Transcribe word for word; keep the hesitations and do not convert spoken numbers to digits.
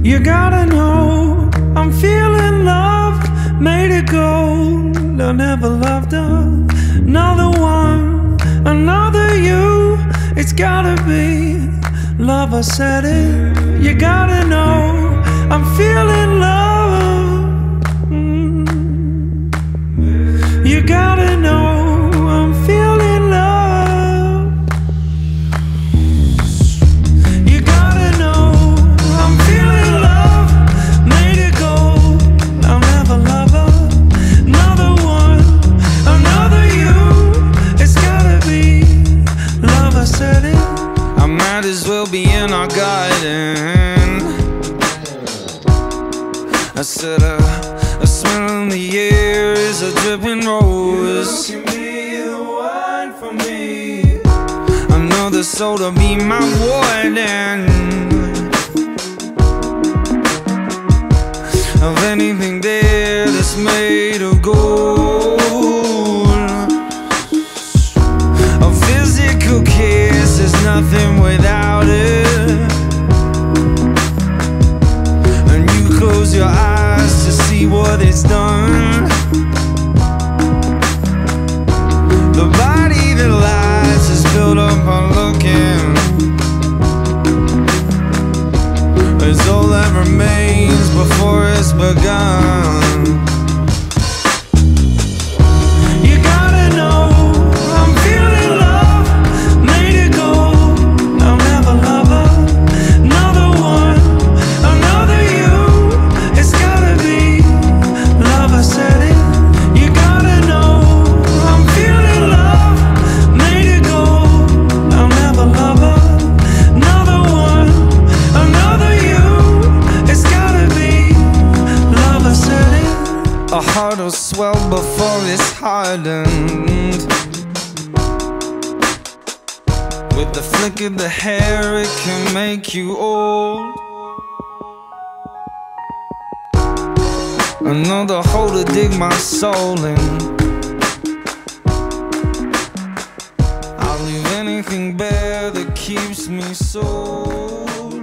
You gotta know I'm feeling love, made it gold. I never loved another one, another you. It's gotta be love, I said it. You gotta know I'm feeling love. mm. You gotta know I'm feeling love. You gotta know I'm feeling love, made it gold. I'll never love another one, another you. It's gotta be love, I said it. I might as well be in our garden. I said a, a smell in the air is a dripping rose. You can be the one for me. I know the soul to be my warden. Of anything there that's made of gold. A physical kiss is nothing without it. And you close your eyes to see what it's done. The body that lies is built up on looking. It's all that remains before it's begun. You gotta know I'm feeling love, made it gold. I'll never love another one, another you. It's gotta be love, I said it. You gotta know I'm feeling love, made it gold. I'll never love another one, another you. It's gotta be love, I said it. A heart will swell before it's hardened. With the flick of the hair, it can make you old. Another hole to dig my soul in. I'll leave anything bare that keeps me sold.